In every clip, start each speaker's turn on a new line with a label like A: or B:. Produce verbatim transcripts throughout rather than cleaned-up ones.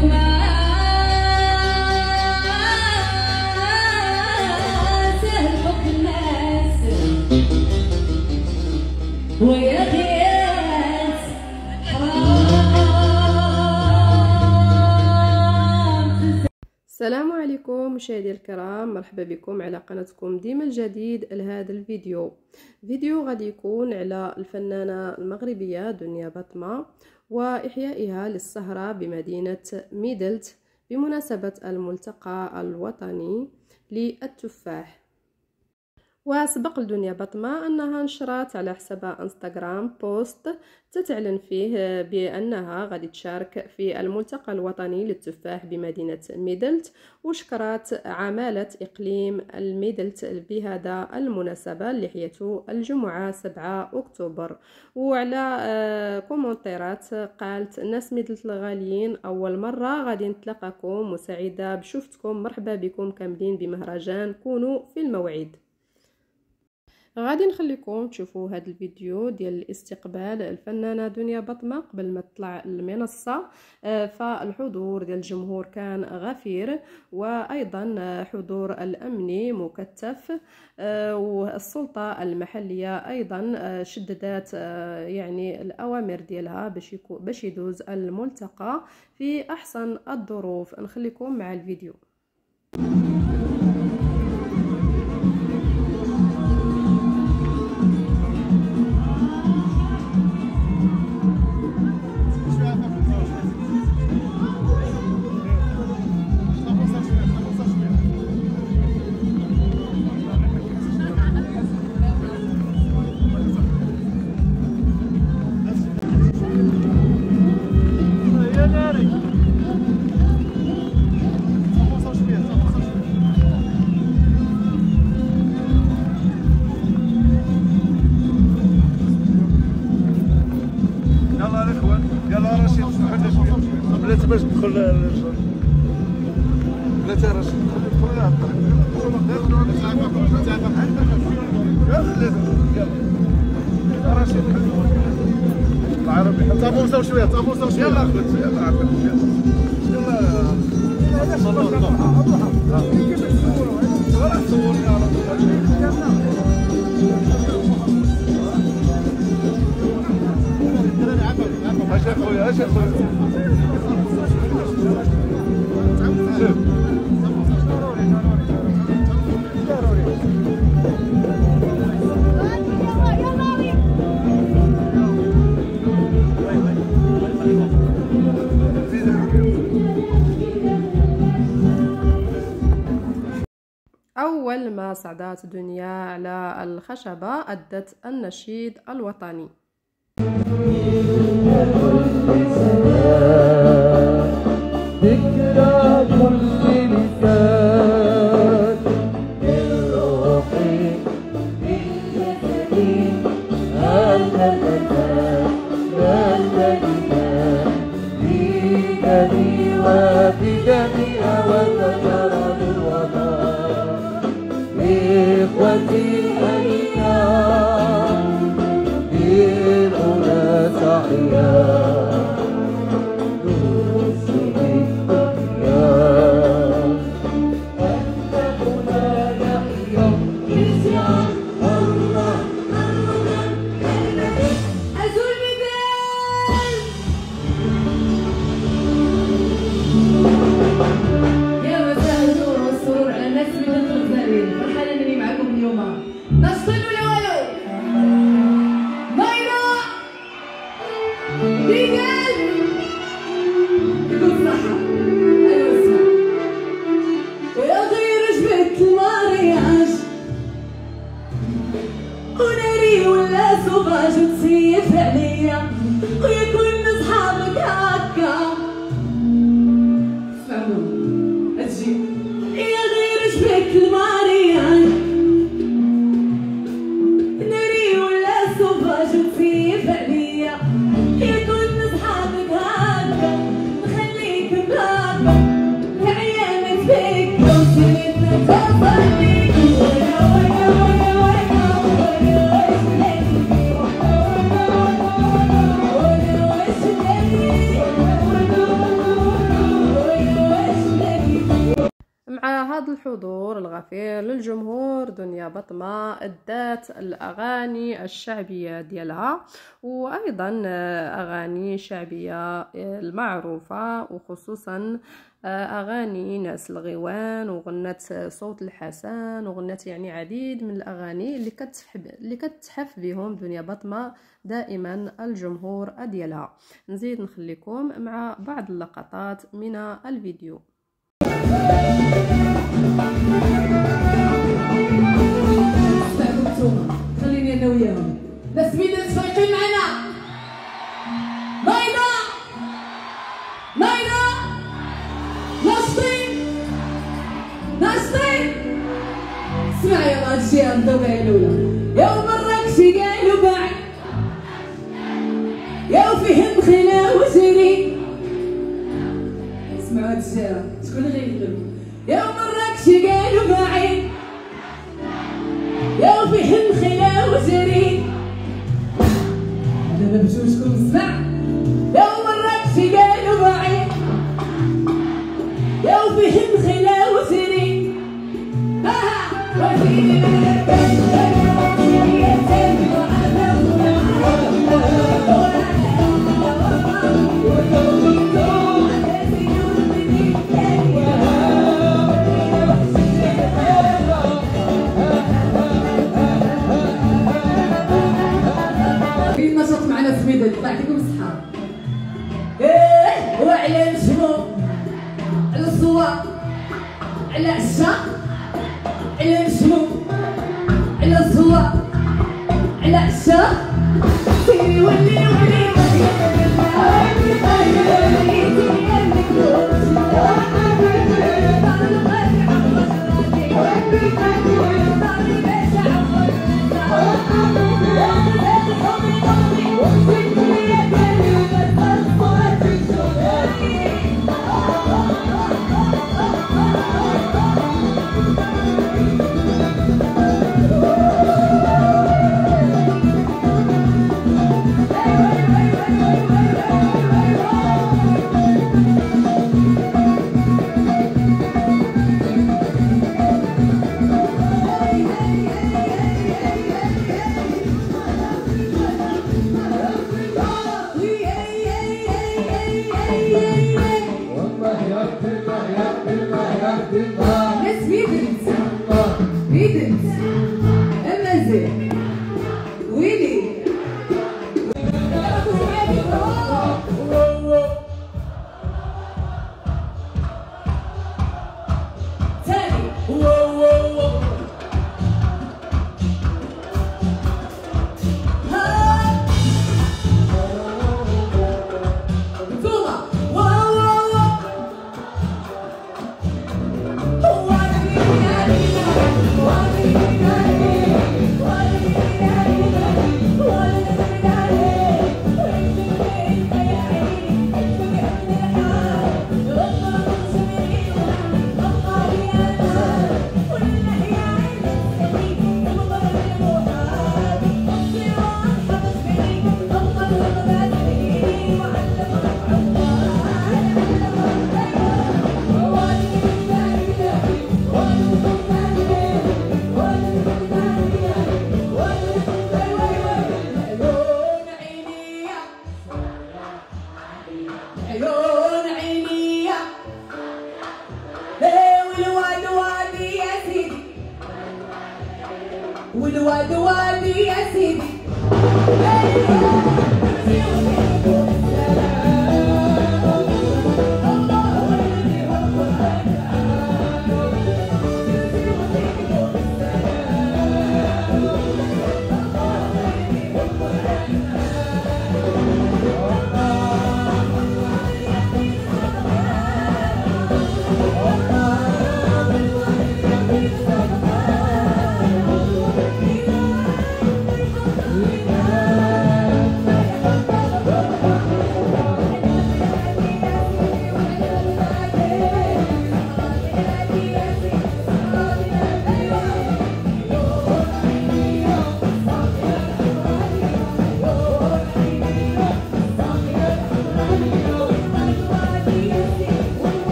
A: السلام عليكم مشاهدي الكرام، مرحبا بكم على قناتكم ديما الجديد لهذا الفيديو. فيديو غادي يكون على الفنانة المغربية دنيا بطمة وإحيائها للسهرة بمدينة ميدلت بمناسبة الملتقى الوطني للتفاح. وسبق لدنيا بطمة أنها نشرت على حسابها انستغرام بوست تتعلن فيه بأنها غادي تشارك في الملتقى الوطني للتفاح بمدينة ميدلت، وشكرت عمالة إقليم الميدلت بهذا المناسبة اللي حيته الجمعة سبعة أكتوبر. وعلى كومنتيرات قالت: ناس ميدلت الغاليين، أول مرة غادي نتلاقاكم وسعيدة بشوفتكم، مرحبا بكم كاملين بمهرجان كونوا في الموعد. غادي نخليكم تشوفوا هذا الفيديو ديال الاستقبال الفنانه دنيا بطمة قبل ما تطلع المنصه. فالحضور ديال الجمهور كان غفير، وايضا حضور الامني مكثف، والسلطه المحليه ايضا شددت يعني الاوامر ديالها باش باش يدوز الملتقى في احسن الظروف. نخليكم مع الفيديو.
B: بلاتي باش تدخل للرجل بلاتي راه تدخل لها الطريق. العربي طابوسه شويه طابوسه شويه. يلا اخوت يلا عافاك يلا يلا صورني على اش اخويا اش اخويا.
A: أول ما صعدت دنيا على الخشبة أدت النشيد الوطني.
C: ذكرى كل لسان بالروح بالجسد هذا المكان ملكنا في دمي وفي جميع وتجرى الوطن إخوتي الأيام بالغنى صحيا
D: نشطين ولا والو؟ نايرة
A: هذا الحضور الغفير للجمهور دنيا بطمة أدات الأغاني الشعبية ديالها، وأيضا أغاني شعبية المعروفة، وخصوصا أغاني ناس الغيوان، وغنت صوت الحسن، وغنت يعني عديد من الأغاني اللي كتحب اللي كتحف بهم دنيا بطمة دائما الجمهور ديالها. نزيد نخليكم مع بعض اللقطات من الفيديو.
D: خليني انا وياهم بس مين فايقين معنا؟ نايضة نايضة ناشطين ناشطين. اسمع يا ماشي الضوء الاولى يوم مراكشي قالوا باعي يا فيهم خلا وزري. اسمعوا هاد الشعر شكون اللي غيقول يوم مراكشي قالوا باعي يا فيهم خلا وزري. دابا بجوجكم اسمع يوم مراكشي قالوا باعي يا فيهم خلا وزري. ها وزيري من البيت يعطيكم الصحة. ايه وعلى الجمو على الصوار على العشاء على الجمو على الصوار على العشاء. سيري ولي ولي Hey!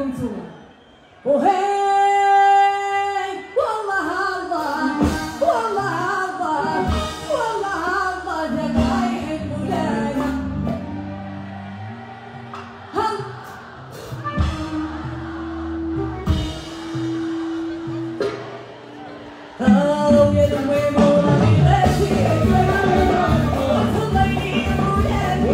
D: انتوما وهي والله الله والله الله والله الله دابا يحبوا لنا ها هاو يا المهم وراني غاشي وصليني ولادي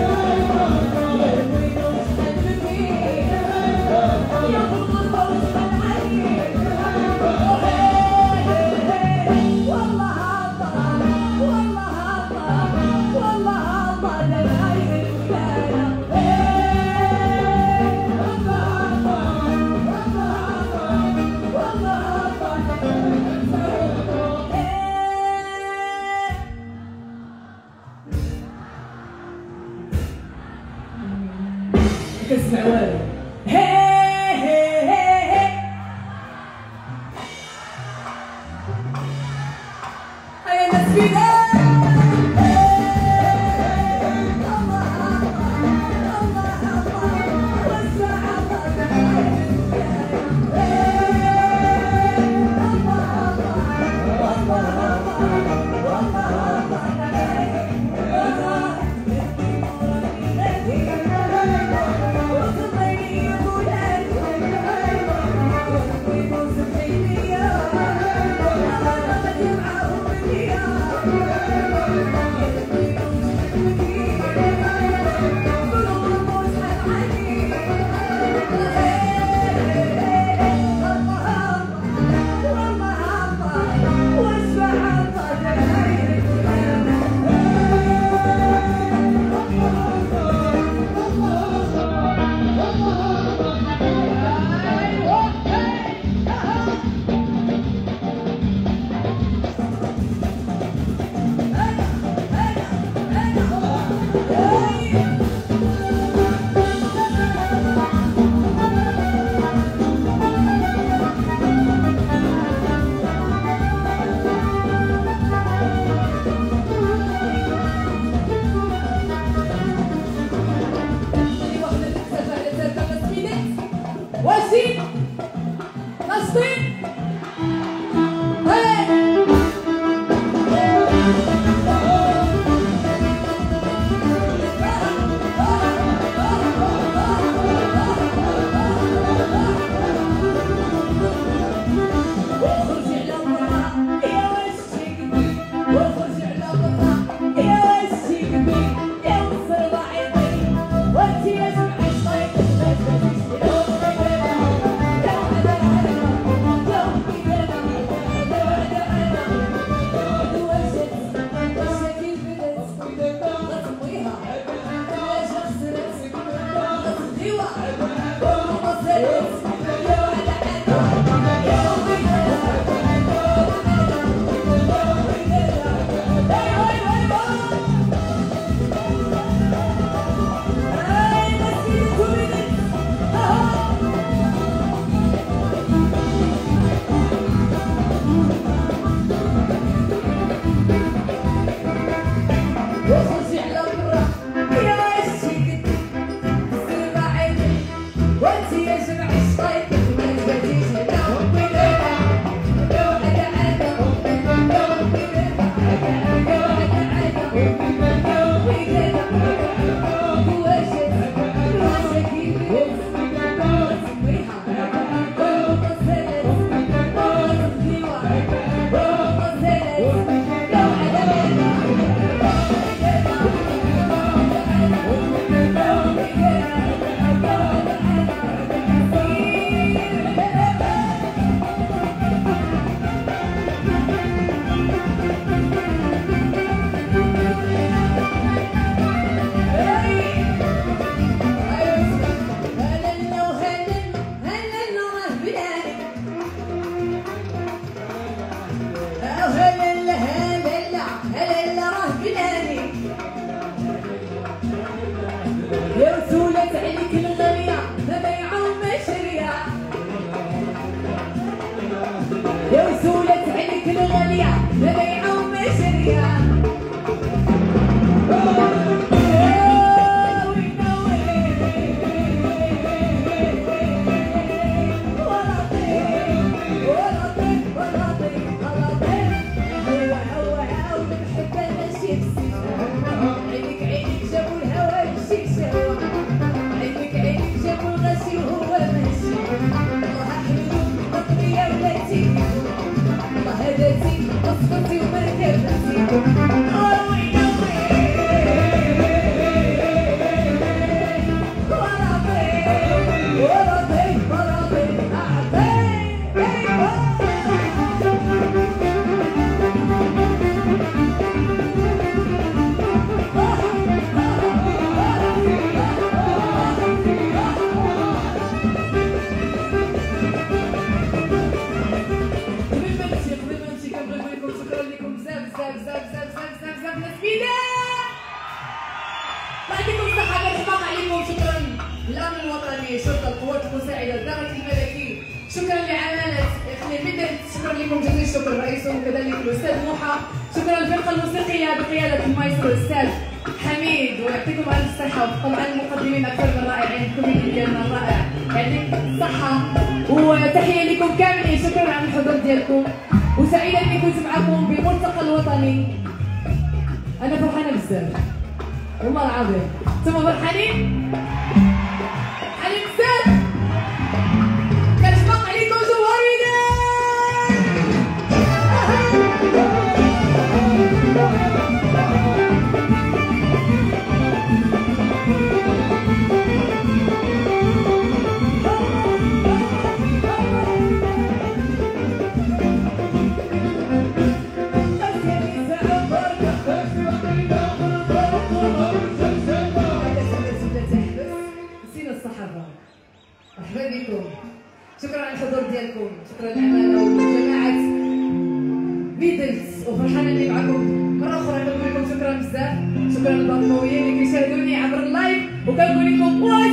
D: كتسمع والو هي هي هي هي هيا الناس فينا واشي نشطين إدارة الملكي، شكرا لعمالة إقليم مدن، شكرا لكم جزيل الشكر رئيسهم وكذلك الأستاذ موحى، شكرا للفرقة الموسيقية بقيادة المايسترو الأستاذ حميد ويعطيكم ألف صحة، وطبعا المقدمين أكثر من رائعين، الكوميدي ديالنا الرائع يعطيك الصحة، وتحية لكم كاملين، شكرا على الحضور ديالكم، وسعيدة إني كنت معكم بالملتقى الوطني. أنا فرحانة بزاف والله العظيم، انتم فرحانين؟ فرحانين بزاف؟ كتبقى عليكم جوهرينا. مرحبا بكم، شكرا على الحضور ديالكم، شكرا للعمالة وجماعة بيدلز، وفرحانة اني معكم مرة أخرى. كنقول لكم شكرا بزاف، شكرا للبطلويين اللي كيشاهدوني عبر اللايف، وكنقول لكم